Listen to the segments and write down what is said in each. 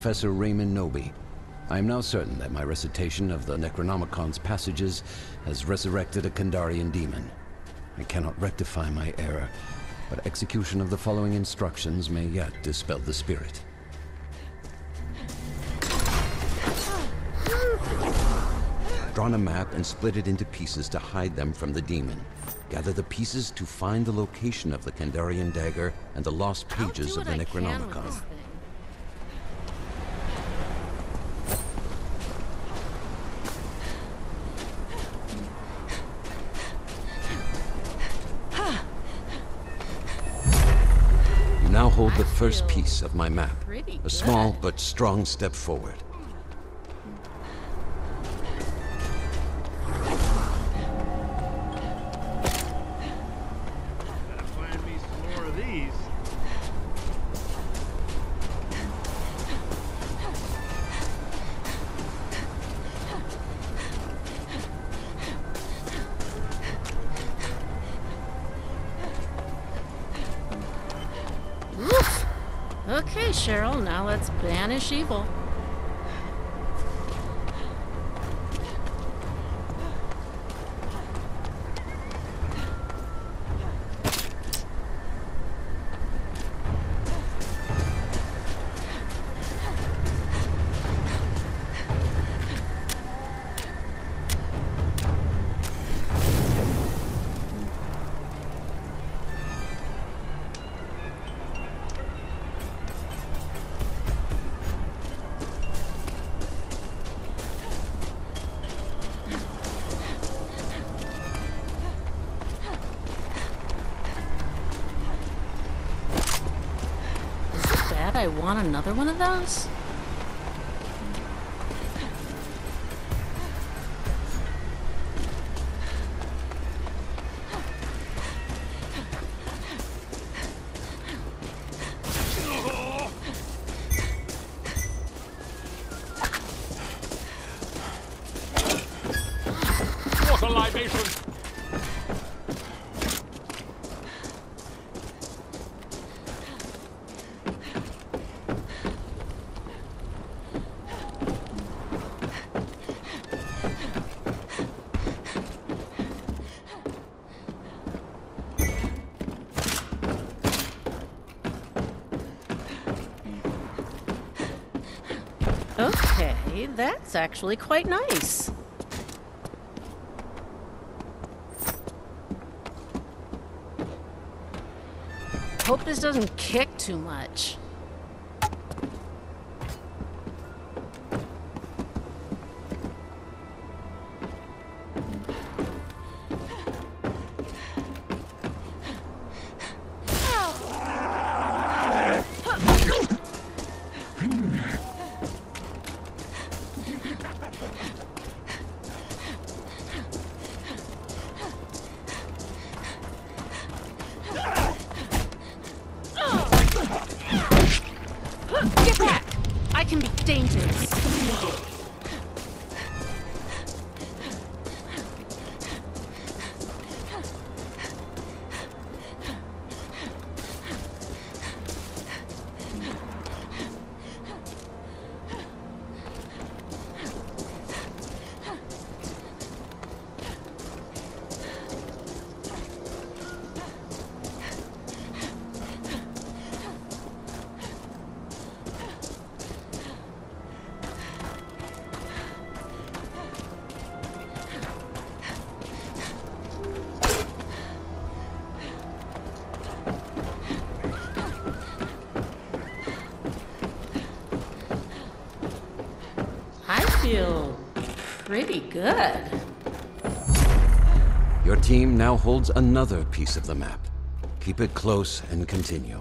Professor Raymond Nobi. I am now certain that my recitation of the Necronomicon's passages has resurrected a Kandarian demon. I cannot rectify my error, but execution of the following instructions may yet dispel the spirit. Drawn a map and split it into pieces to hide them from the demon. Gather the pieces to find the location of the Kandarian dagger and the lost pages of the Necronomicon. You now hold the first piece of my map. A small but strong step forward. Okay, Cheryl, now let's banish evil. I want another one of those? What a libation! Okay, that's actually quite nice. Hope this doesn't kick too much. Get back! I can be dangerous. Feel pretty good. Your team now holds another piece of the map. Keep it close and continue.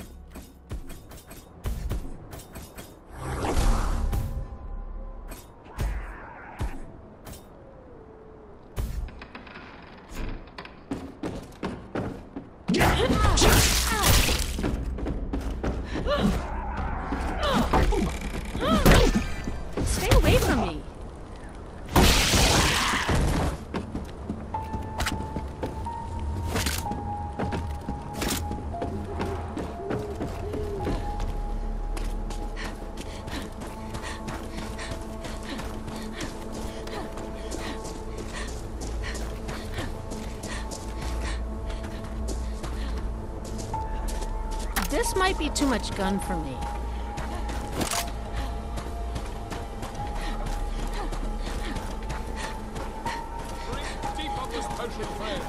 Stay away from me. This might be too much gun for me. Deep on this potion, friends.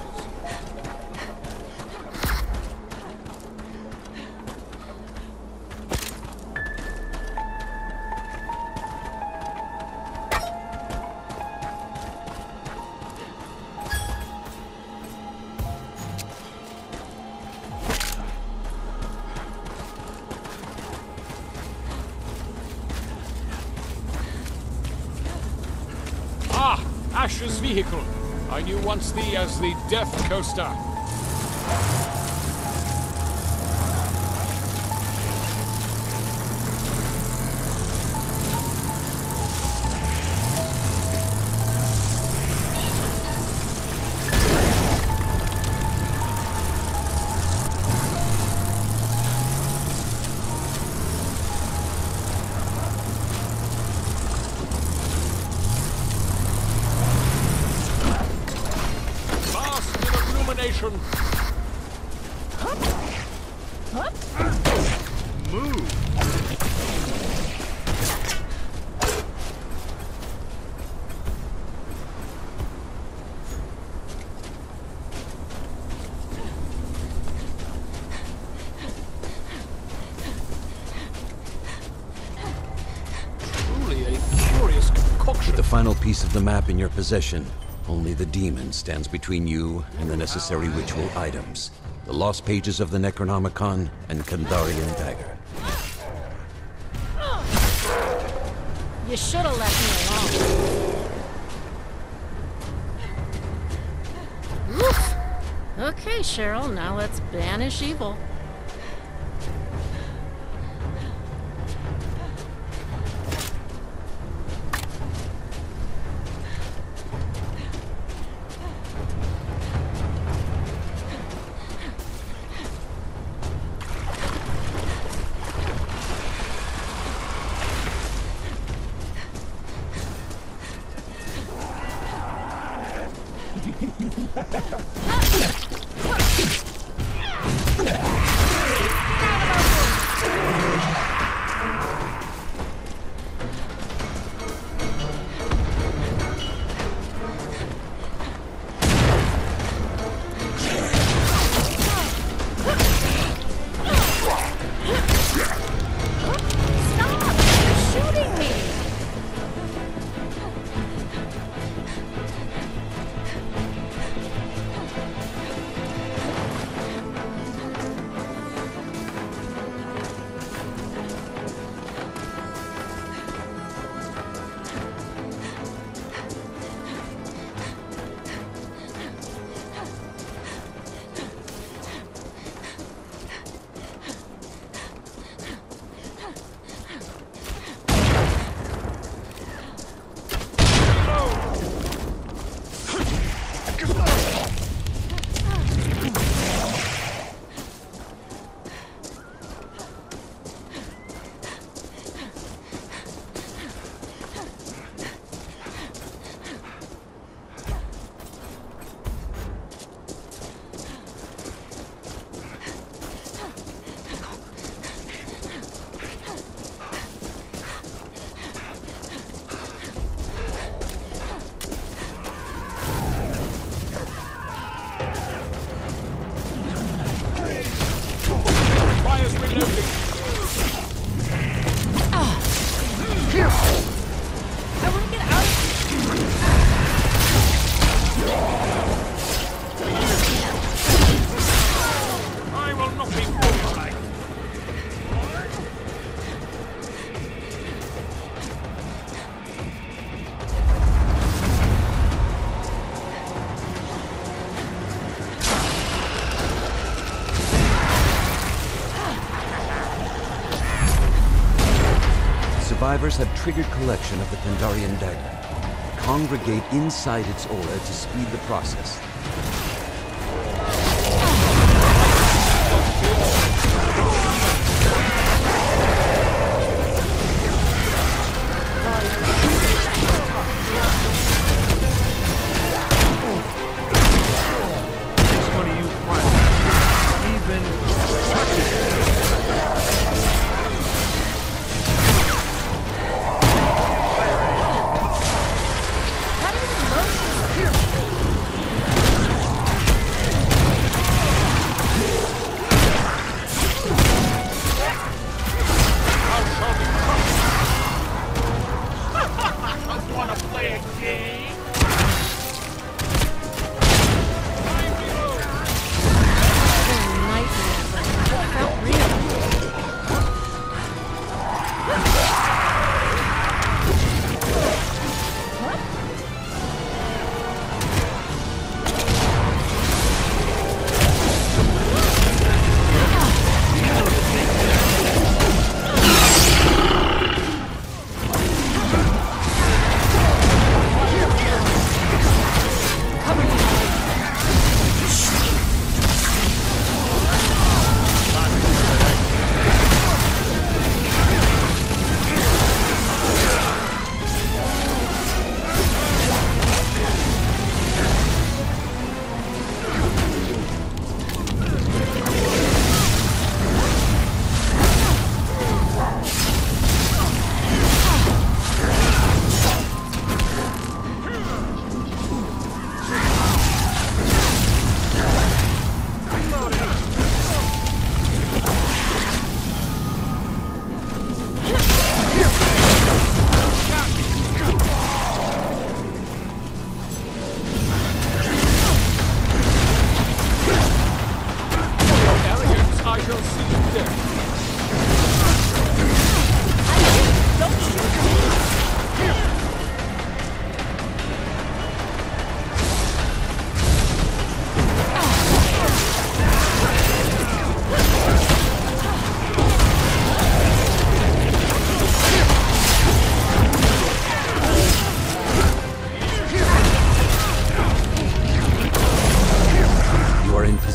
Ash's vehicle. I knew once thee as the Death Coaster. With the final piece of the map in your possession, only the demon stands between you and the necessary ritual items. The lost pages of the Necronomicon and Kandarian dagger. You should have left me alone. Oof. Okay, Cheryl, now let's banish evil. Survivors have triggered collection of the Kandarian dagger. Congregate inside its aura to speed the process. What do you want? Even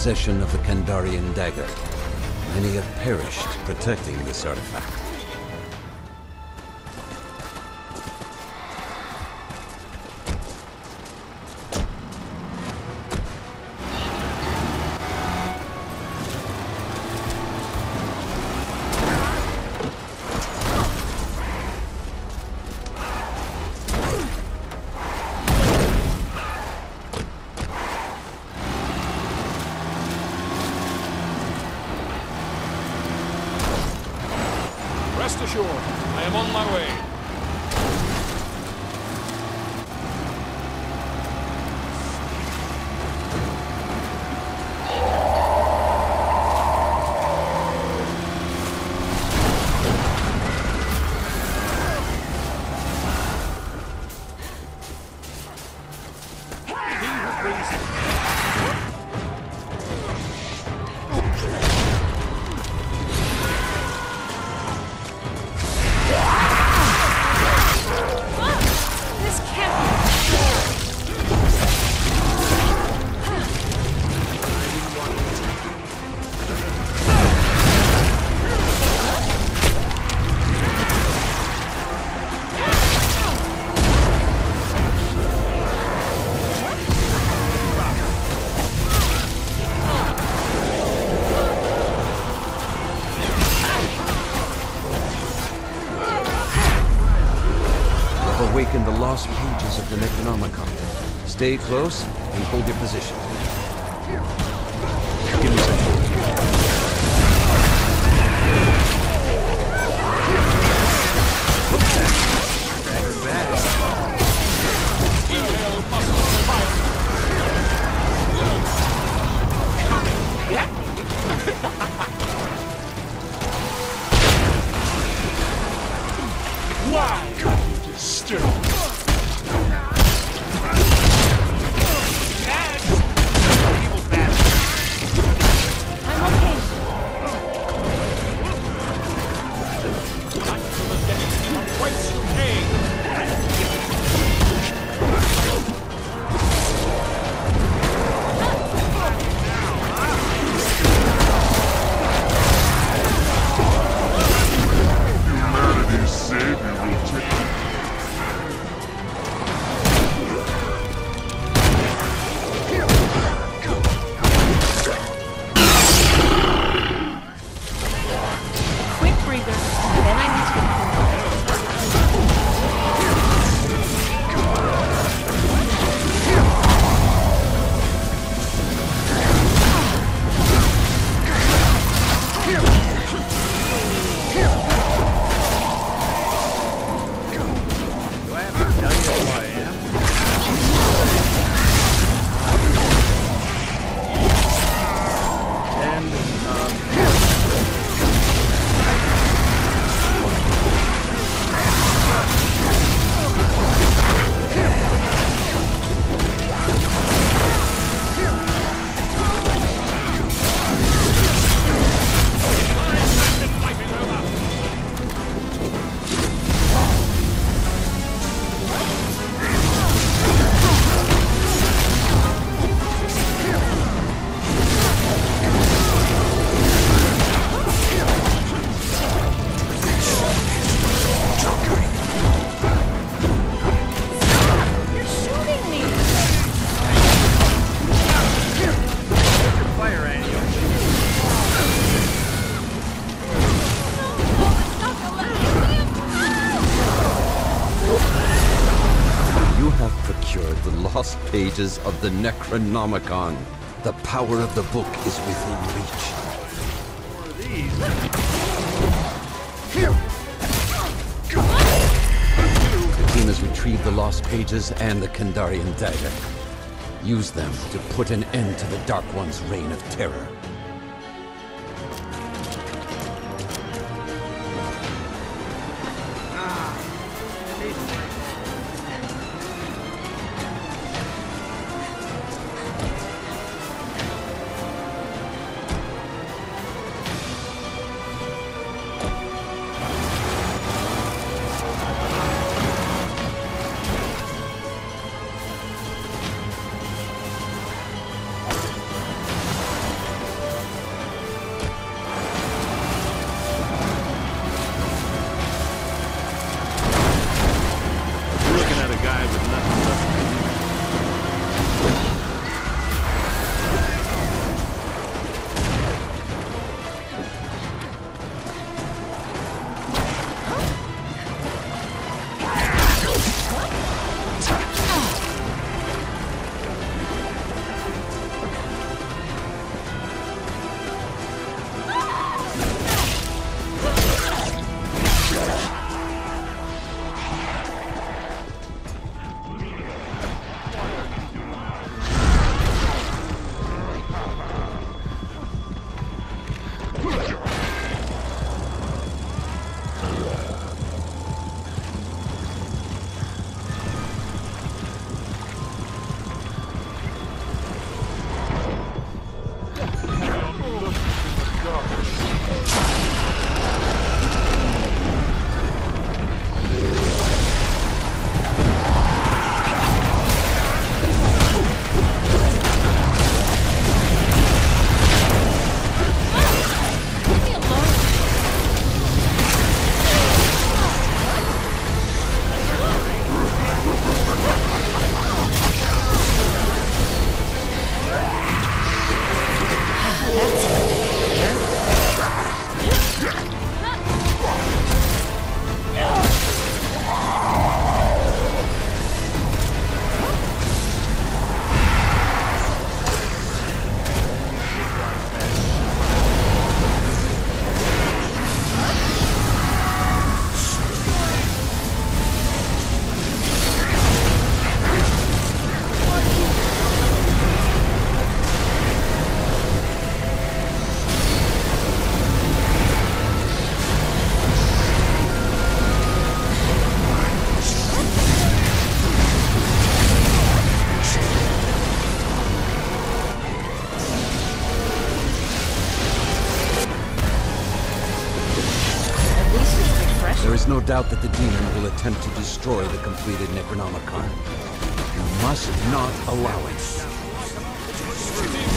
possession of the Kandarian dagger. Many have perished protecting this artifact. Rest assured, I am on my way. He who brings This can't be. Awaken the lost pages of the Necronomicon. Stay close and hold your position. Give me some. Quick breather, then I need to. You're shooting me! You have procured the lost pages of the Necronomicon. The power of the book is within reach. The team has retrieved the lost pages and the Kandarian dagger. Use them to put an end to the Dark One's reign of terror. doubt that the demon will attempt to destroy the completed Necronomicon. You must not allow it.